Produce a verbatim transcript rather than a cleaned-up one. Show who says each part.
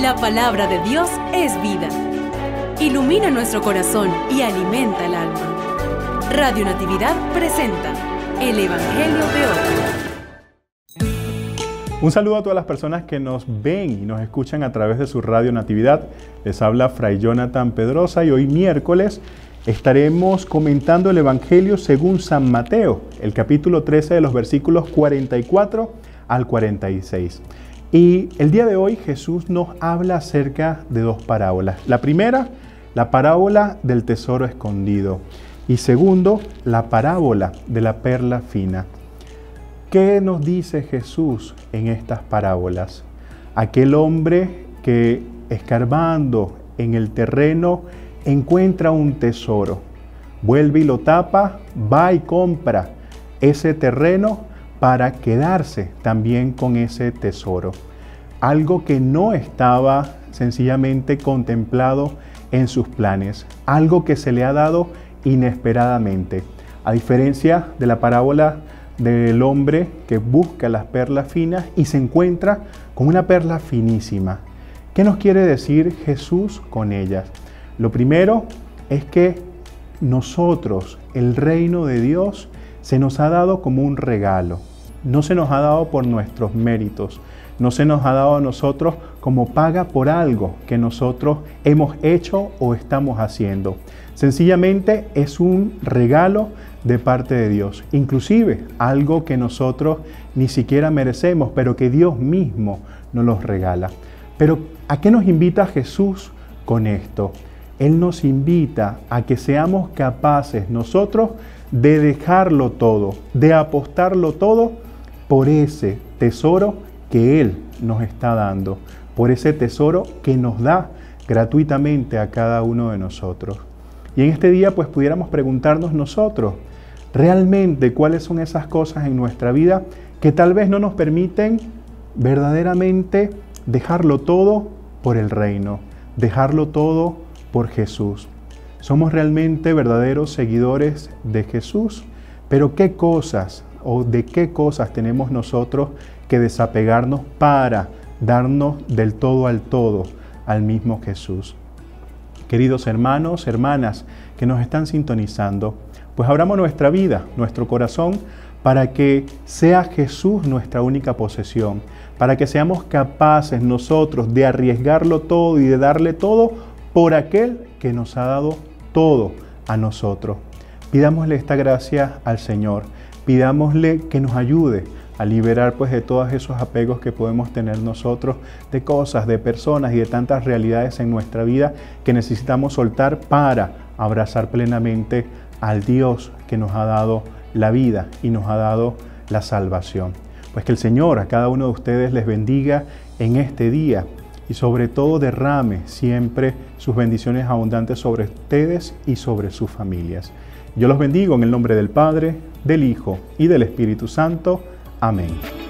Speaker 1: La palabra de Dios es vida. Ilumina nuestro corazón y alimenta el alma. Radio Natividad presenta el Evangelio de hoy.
Speaker 2: Un saludo a todas las personas que nos ven y nos escuchan a través de su Radio Natividad. Les habla Fray Jonathan Pedrosa y hoy miércoles estaremos comentando el Evangelio según San Mateo, el capítulo trece de los versículos cuarenta y cuatro al cuarenta y seis. Y el día de hoy Jesús nos habla acerca de dos parábolas. La primera, la parábola del tesoro escondido. Y segundo, la parábola de la perla fina. ¿Qué nos dice Jesús en estas parábolas? Aquel hombre que escarbando en el terreno encuentra un tesoro, vuelve y lo tapa, va y compra ese terreno para quedarse también con ese tesoro. Algo que no estaba sencillamente contemplado en sus planes, algo que se le ha dado inesperadamente. A diferencia de la parábola del hombre que busca las perlas finas y se encuentra con una perla finísima. ¿Qué nos quiere decir Jesús con ellas? Lo primero es que nosotros, el reino de Dios, se nos ha dado como un regalo. No se nos ha dado por nuestros méritos. No se nos ha dado a nosotros como paga por algo que nosotros hemos hecho o estamos haciendo. Sencillamente es un regalo de parte de Dios. Inclusive algo que nosotros ni siquiera merecemos, pero que Dios mismo nos los regala. Pero ¿a qué nos invita Jesús con esto? Él nos invita a que seamos capaces nosotros de dejarlo todo, de apostarlo todo por ese tesoro que Él nos está dando, por ese tesoro que nos da gratuitamente a cada uno de nosotros. Y en este día pues pudiéramos preguntarnos nosotros, realmente cuáles son esas cosas en nuestra vida que tal vez no nos permiten verdaderamente dejarlo todo por el reino, dejarlo todo por Jesús. Somos realmente verdaderos seguidores de Jesús, pero ¿qué cosas o de qué cosas tenemos nosotros que desapegarnos para darnos del todo al todo al mismo Jesús? Queridos hermanos, hermanas que nos están sintonizando, pues abramos nuestra vida, nuestro corazón, para que sea Jesús nuestra única posesión, para que seamos capaces nosotros de arriesgarlo todo y de darle todo por aquel que nos ha dado todo a nosotros. Pidámosle esta gracia al Señor, pidámosle que nos ayude a liberar pues de todos esos apegos que podemos tener nosotros, de cosas, de personas y de tantas realidades en nuestra vida que necesitamos soltar para abrazar plenamente al Dios que nos ha dado la vida y nos ha dado la salvación. Pues que el Señor a cada uno de ustedes les bendiga en este día y sobre todo derrame siempre sus bendiciones abundantes sobre ustedes y sobre sus familias. Yo los bendigo en el nombre del Padre, del Hijo y del Espíritu Santo. Amén.